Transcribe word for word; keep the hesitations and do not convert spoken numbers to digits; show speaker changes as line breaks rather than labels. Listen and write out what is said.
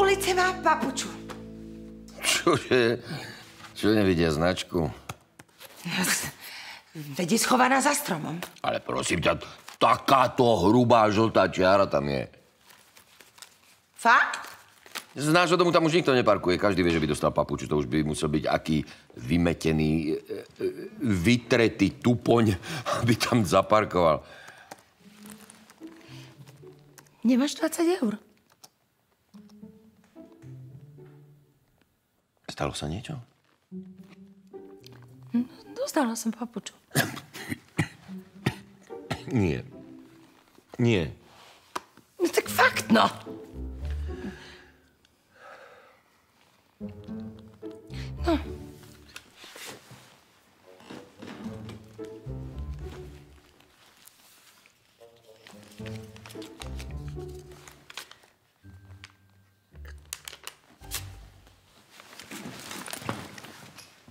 ulice má papuču.
Čože? Čo nevidia značku?
Veď je schovaná za stromom.
Ale prosím ťa, takáto hrubá žltá čiara tam je.
Fakt?
Z nášho domu tam už nikto neparkuje. Každý vie, že by dostal papuču. To už by musel byť aký vymetený, vytretý tupoň, aby tam zaparkoval.
Nemáš dvadsať eur?
Stalo sa niečo?
Dostala som papuču.
Nie. Nie.
No tak fakt, no.